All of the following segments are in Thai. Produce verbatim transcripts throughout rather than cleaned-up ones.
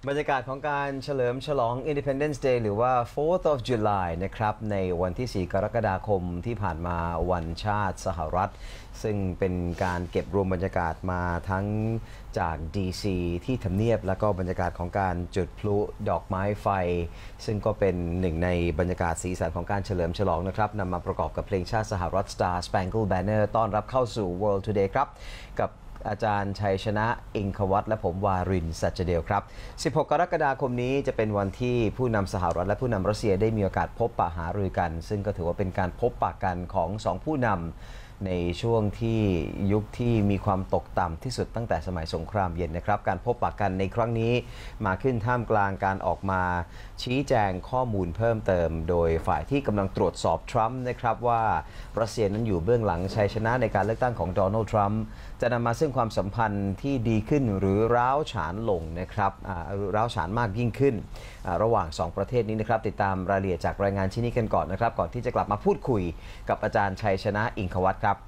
บรรยากาศของการเฉลิมฉลอง Independence Day หรือว่า fourth of July นะครับในวันที่ สี่ กรกฎาคมที่ผ่านมาวันชาติสหรัฐซึ่งเป็นการเก็บรวมบรรยากาศมาทั้งจาก ดี ซี ที่ทำเนียบแล้วก็บรรยากาศของการจุดพลุดอกไม้ไฟซึ่งก็เป็นหนึ่งในบรรยากาศสีสันของการเฉลิมฉลองนะครับนำมาประกอบกับเพลงชาติสหรัฐ Star Spangled Banner ต้อนรับเข้าสู่ World Today ครับกับอาจารย์ชัยชนะอิงควัตและผมวารินทร์ สัจเดลครับ สิบหก กรกฎาคมนี้จะเป็นวันที่ผู้นำสหรัฐและผู้นำรัสเซียได้มีโอกาสพบปะหารือกันซึ่งก็ถือว่าเป็นการพบปะกันของสองผู้นำในช่วงที่ยุคที่มีความตกต่ำที่สุดตั้งแต่สมัยสงครามเย็นนะครับการพบปะกันในครั้งนี้มาขึ้นท่ามกลางการออกมาชี้แจงข้อมูลเพิ่มเติมโดยฝ่ายที่กำลังตรวจสอบทรัมป์นะครับว่ารัสเซียนั้นอยู่เบื้องหลังชัยชนะในการเลือกตั้งของโดนัลด์ทรัมป์จะนำมาซึ่งความสัมพันธ์ที่ดีขึ้นหรือร้าวฉานลงนะครับร้าวฉานมากยิ่งขึ้นระหว่างสองประเทศนี้นะครับติดตามรายละเอียดจากรายงานชิ้นนี้กันก่อนนะครับก่อนที่จะกลับมาพูดคุยกับอาจารย์ชัยชนะอิงควัตครับ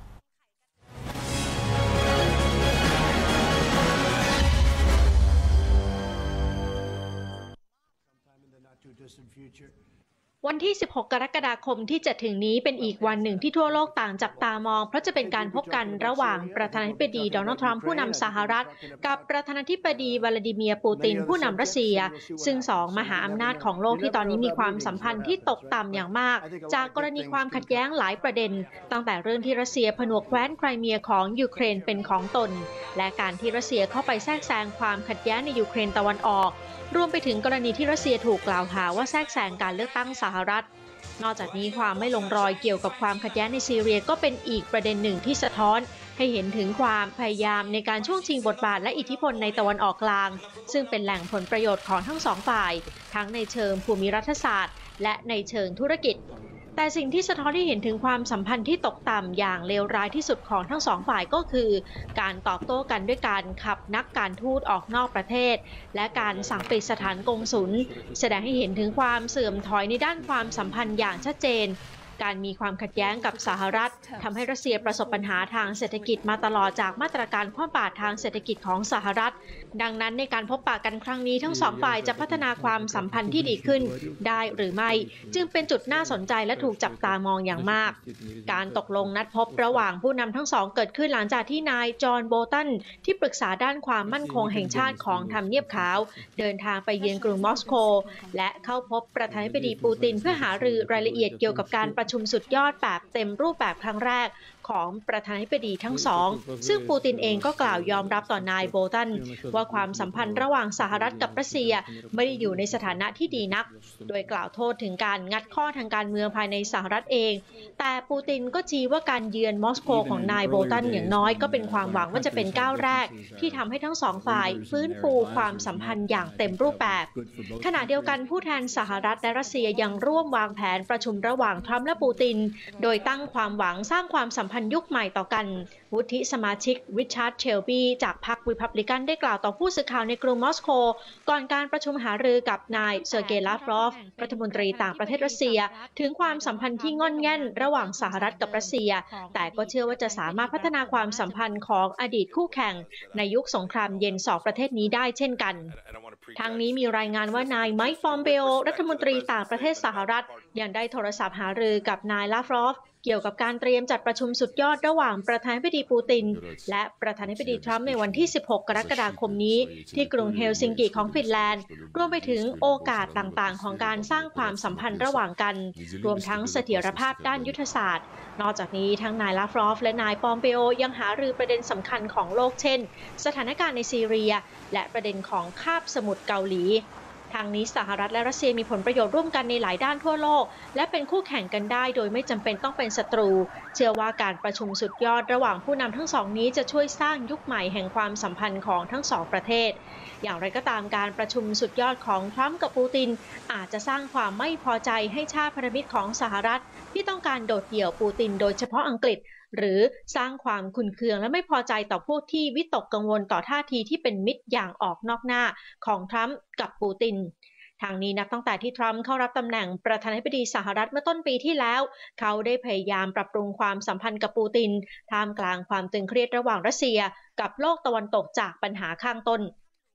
วันที่ สิบหก กรกฎาคมที่จะถึงนี้เป็นอีกวันหนึ่งที่ทั่วโลกต่างจับตามองเพราะจะเป็นการพบกันระหว่างประธานาธิบดีโดนัลด์ทรัมป์ผู้นำสหรัฐกับประธานาธิบดีวลาดิเมียร์ปูตินผู้นำรัสเซียซึ่งสองมหาอำนาจของโลกที่ตอนนี้มีความสัมพันธ์ที่ตกต่ำอย่างมากจากกรณีความขัดแย้งหลายประเด็นตั้งแต่เรื่องที่รัสเซียผนวกแคว้นไครเมียของยูเครนเป็นของตนและการที่รัสเซียเข้าไปแทรกแซงความขัดแย้งในยูเครนตะวันออกรวมไปถึงกรณีที่รัสเซียถูกกล่าวหาว่าแทรกแซงการเลือกตั้งสหรัฐนอกจากนี้ความไม่ลงรอยเกี่ยวกับความขัดแย้งในซีเรียก็เป็นอีกประเด็นหนึ่งที่สะท้อนให้เห็นถึงความพยายามในการช่วงชิงบทบาทและอิทธิพลในตะวันออกกลางซึ่งเป็นแหล่งผลประโยชน์ของทั้งสองฝ่ายทั้งในเชิงภูมิรัฐศาสตร์และในเชิงธุรกิจแต่สิ่งที่สะท้อนให้เห็นถึงความสัมพันธ์ที่ตกต่ำอย่างเลวร้ายที่สุดของทั้งสองฝ่ายก็คือการตอบโต้กันด้วยการขับนักการทูตออกนอกประเทศและการสั่งปิดสถานกงสุลแสดงให้เห็นถึงความเสื่อมถอยในด้านความสัมพันธ์อย่างชัดเจนการมีความขัดแย้งกับสหรัฐทำให้รัสเซียประสบปัญหาทางเศรษฐกิจมาตลอดจากมาตรการคว่ำบาตรทางเศรษฐกิจของสหรัฐดังนั้นในการพบปะกันครั้งนี้ทั้งสองฝ่ายจะพัฒนาความสัมพันธ์ที่ดีขึ้นได้หรือไม่จึงเป็นจุดน่าสนใจและถูกจับตามองอย่างมากการตกลงนัดพบระหว่างผู้นำทั้งสองเกิดขึ้นหลังจากที่นายจอห์นโบตันที่ปรึกษาด้านความมั่นคงแห่งชาติของทำเนียบขาวเดินทางไปเยือนกรุงมอสโกและเข้าพบประธานาธิบดีปูตินเพื่อหารือรายละเอียดเกี่ยวกับการประชุมสุดยอดแบบเต็มรูปแบบครั้งแรกของประธานาธิบดีทั้งสองซึ่งปูตินเองก็กล่าวยอมรับต่อนายโบตันว่าความสัมพันธ์ระหว่างสหรัฐกับรัสเซียไม่ได้อยู่ในสถานะที่ดีนักโดยกล่าวโทษถึงการงัดข้อทางการเมืองภายในสหรัฐเองแต่ปูตินก็ชี้ว่าการเยือนมอสโกของนายโบตันอย่างน้อยก็เป็นความหวังว่าจะเป็นก้าวแรกที่ทำให้ทั้งสองฝ่ายฟื้นฟูความสัมพันธ์อย่างเต็มรูปแบบขณะเดียวกันผู้แทนสหรัฐและรัสเซียยังร่วมวางแผนประชุมระหว่างทรัมป์และปูตินโดยตั้งความหวังสร้างความสัมพันธ์ยุคใหม่ต่อกันวุฒิสมาชิกริชาร์ดเชลบีจากพรรครีพับลิกันได้กล่าวต่อผู้สื่อข่าวในกรุงมอสโกก่อนการประชุมหารือกับนายเซอร์เกย์ลาฟรอฟรัฐมนตรีต่างประเทศรัสเซียถึงความสัมพันธ์ที่งอนแง่นระหว่างสหรัฐกับรัสเซียแต่ก็เชื่อว่าจะสามารถพัฒนาความสัมพันธ์ของอดีตคู่แข่งในยุคสงครามเย็นสองประเทศนี้ได้เช่นกันทางนี้มีรายงานว่านายไมค์ ปอมเปโอรัฐมนตรีต่างประเทศสหรัฐยังได้โทรศัพท์หารือกับนายลาฟรอฟเกี่ยวกับการเตรียมจัดประชุมสุดยอดระหว่างประธานาธิบดีปูตินและประธานาธิบดีทรัมป์ในวันที่ สิบหก กรกฎาคมนี้ที่กรุงเฮลซิงกิของฟินแลนด์รวมไปถึงโอกาสต่างๆของการสร้างความสัมพันธ์ระหว่างกันรวมทั้งเสถียรภาพด้านยุทธศาสตร์นอกจากนี้ทั้งนายลาฟรอฟและนายปอมเปโอยังหารือประเด็นสำคัญของโลกเช่นสถานการณ์ในซีเรียและประเด็นของคาบสมุทรเกาหลีทางนี้สหรัฐและรัสเซียมีผลประโยชน์ร่วมกันในหลายด้านทั่วโลกและเป็นคู่แข่งกันได้โดยไม่จำเป็นต้องเป็นศัตรูเชื่อว่าการประชุมสุดยอดระหว่างผู้นำทั้งสองนี้จะช่วยสร้างยุคใหม่แห่งความสัมพันธ์ของทั้งสองประเทศอย่างไรก็ตามการประชุมสุดยอดของทรัมป์กับปูตินอาจจะสร้างความไม่พอใจให้ชาติพันธมิตรของสหรัฐที่ต้องการโดดเดี่ยวปูตินโดยเฉพาะอังกฤษหรือสร้างความขุ่นเคืองและไม่พอใจต่อพวกที่วิตกกังวลต่อท่าทีที่เป็นมิตรอย่างออกนอกหน้าของทรัมป์กับปูตินทางนี้นับตั้งแต่ที่ทรัมป์เข้ารับตำแหน่งประธานาธิบดีสหรัฐเมื่อต้นปีที่แล้วเขาได้พยายามปรับปรุงความสัมพันธ์กับปูตินท่ามกลางความตึงเครียดระหว่างรัสเซียกับโลกตะวันตกจากปัญหาข้างต้น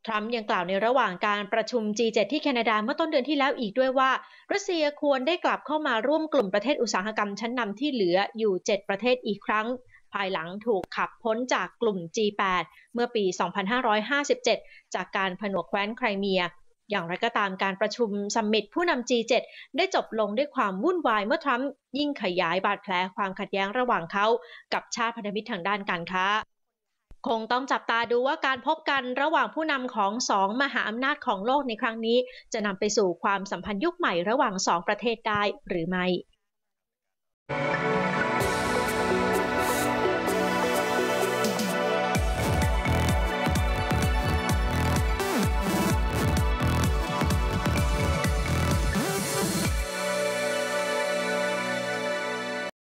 ทรัมป์ยังกล่าวในระหว่างการประชุม จี เจ็ด ที่แคนาดาเมื่อต้นเดือนที่แล้วอีกด้วยว่ารัสเซียควรได้กลับเข้ามาร่วมกลุ่มประเทศอุตสาหกรรมชั้นนำที่เหลืออยู่เจ็ดประเทศอีกครั้งภายหลังถูกขับพ้นจากกลุ่ม จี แปด เมื่อปี สองพันห้าร้อยห้าสิบเจ็ด จากการผนวกแคว้นไครเมียอย่างไรก็ตามการประชุมซัมมิตผู้นำ จี เจ็ด ได้จบลงด้วยความวุ่นวายเมื่อทรัมป์ยิ่งขยายบาดแผลความขัดแย้งระหว่างเขากับชาติพันธมิตรทางด้านการค้าคงต้องจับตาดูว่าการพบกันระหว่างผู้นำของสองมหาอำนาจของโลกในครั้งนี้จะนำไปสู่ความสัมพันธ์ยุคใหม่ระหว่างสองประเทศได้หรือไม่